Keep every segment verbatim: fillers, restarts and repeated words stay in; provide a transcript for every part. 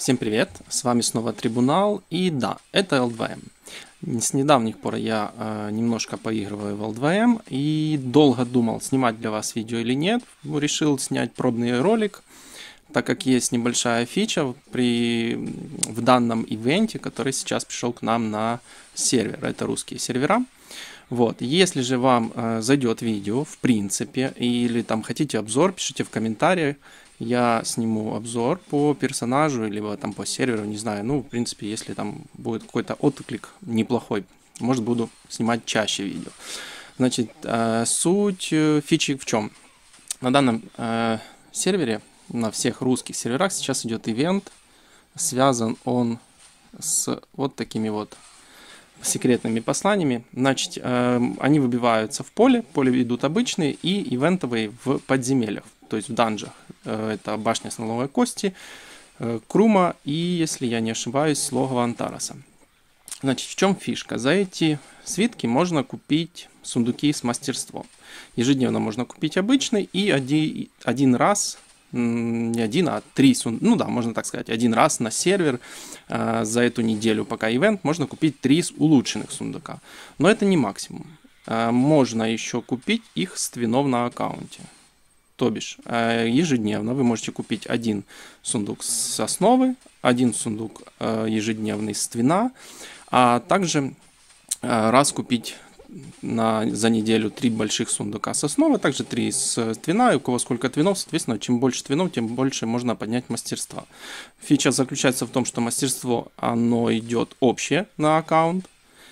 Всем привет, с вами снова Трибунал, и да, это эл два эм. С недавних пор я э, немножко поигрываю в эл два эм и долго думал, снимать для вас видео или нет. Решил снять пробный ролик, так как есть небольшая фича при, в данном ивенте, который сейчас пришел к нам на сервер, это русские сервера. Вот, если же вам э, зайдет видео, в принципе, или там хотите обзор, пишите в комментариях. Я сниму обзор по персонажу, либо там по серверу, не знаю. Ну, в принципе, если там будет какой-то отклик неплохой, может, буду снимать чаще видео. Значит, э, суть фичи в чем? На данном э, сервере, на всех русских серверах сейчас идет ивент. Связан он с вот такими вот секретными посланиями. Значит, э, они выбиваются в поле, поле идут обычные и ивентовые в подземельях, то есть в данжах. Э, это башня слоновой кости, э, Крума и, если я не ошибаюсь, логово Антараса. Значит, в чем фишка? За эти свитки можно купить сундуки с мастерством. Ежедневно можно купить обычный и один, один раз, не один, а три сундука, ну да, можно так сказать, один раз на сервер э, за эту неделю, пока ивент, можно купить три улучшенных сундука. Но это не максимум. Э, можно еще купить их с твинов на аккаунте. То бишь, э, ежедневно вы можете купить один сундук с основы, один сундук э, ежедневный с твина, а также э, раз купить на, за неделю три больших сундука с основы, также три с твина, и у кого сколько твинов, соответственно, чем больше твинов, тем больше можно поднять мастерства. Фича заключается в том, что мастерство, оно идет общее на аккаунт,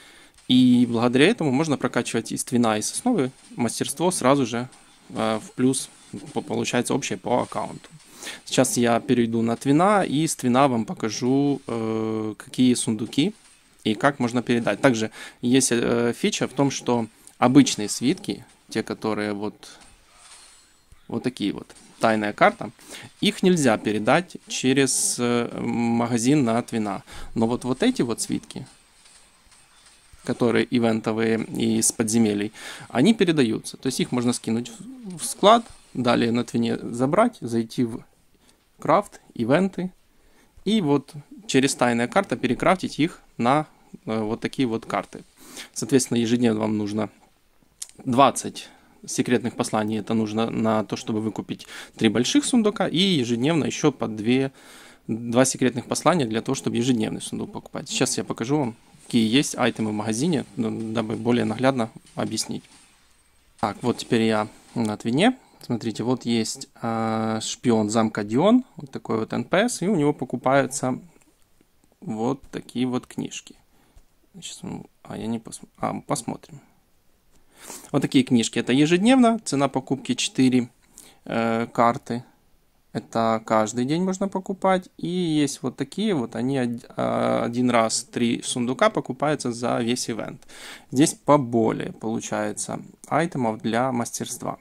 и благодаря этому можно прокачивать из твина и с основы мастерство сразу же э, в плюс, получается общее по аккаунту. Сейчас я перейду на твина, и с твина вам покажу, э, какие сундуки и как можно передать. Также есть э, фича в том, что обычные свитки, те, которые вот, вот такие вот, тайная карта, их нельзя передать через э, магазин на твина. Но вот, вот эти вот свитки, которые ивентовые и из подземелий, они передаются. То есть их можно скинуть в склад, далее на твине забрать, зайти в крафт, ивенты, и вот через тайная карта перекрафтить их на э, вот такие вот карты. Соответственно, ежедневно вам нужно двадцать секретных посланий. Это нужно на то, чтобы выкупить три больших сундука, и ежедневно еще по две, два секретных послания для того, чтобы ежедневный сундук покупать. Сейчас я покажу вам, какие есть айтемы в магазине, дабы более наглядно объяснить. Так, вот теперь я на твине. Смотрите, вот есть э, шпион замка Дион, вот такой вот эн пи эс, и у него покупаются вот такие вот книжки. Сейчас, а, я не посмотрю. А, посмотрим. Вот такие книжки. Это ежедневно, цена покупки четыре э, карты. Это каждый день можно покупать. И есть вот такие вот, они один раз три сундука покупаются за весь ивент. Здесь поболее получается айтемов для мастерства.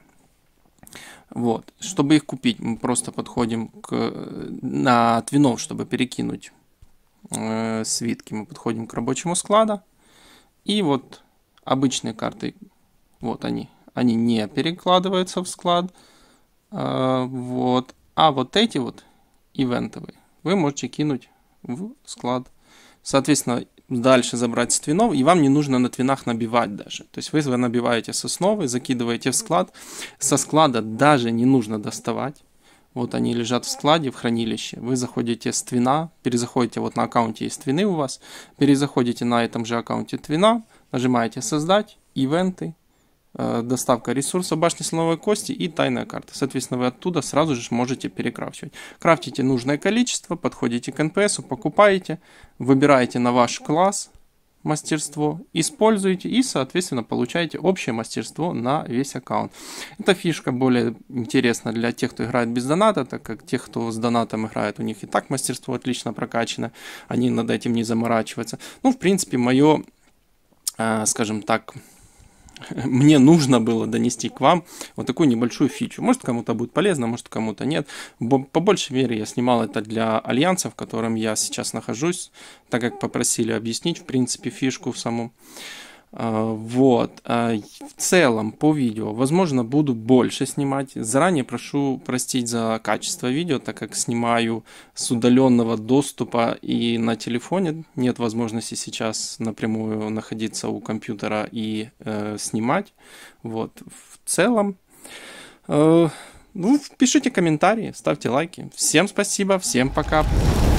Вот. Чтобы их купить, мы просто подходим к, на твинов, чтобы перекинуть э, свитки. Мы подходим к рабочему складу. И вот обычные карты, вот они, они не перекладываются в склад. Э, вот. А вот эти вот ивентовые вы можете кинуть в склад. Соответственно, дальше забрать с твинов, и вам не нужно на твинах набивать даже. То есть вы набиваете с основы, закидываете в склад. Со склада даже не нужно доставать. Вот они лежат в складе, в хранилище. Вы заходите с твина, перезаходите, вот на аккаунте есть твины у вас, перезаходите на этом же аккаунте твина, нажимаете «Создать», «Ивенты», доставка ресурса башни слоновой кости и тайная карта. Соответственно, вы оттуда сразу же можете перекрафчивать. Крафтите нужное количество, подходите к эн пи эс, покупаете, выбираете на ваш класс мастерство, используете и, соответственно, получаете общее мастерство на весь аккаунт. Эта фишка более интересна для тех, кто играет без доната, так как тех, кто с донатом играет, у них и так мастерство отлично прокачано, они над этим не заморачиваются. Ну, в принципе, мое, э, скажем так, мне нужно было донести к вам вот такую небольшую фичу. Может, кому-то будет полезно, может, кому-то нет. По большей мере я снимал это для альянса, в котором я сейчас нахожусь, так как попросили объяснить, в принципе, фишку саму. Вот. В целом по видео, возможно, буду больше снимать. Заранее прошу простить за качество видео, так как снимаю с удаленного доступа и на телефоне. Нет возможности сейчас напрямую находиться у компьютера и э, снимать. Вот. В целом, э, ну, пишите комментарии, ставьте лайки. Всем спасибо, всем пока.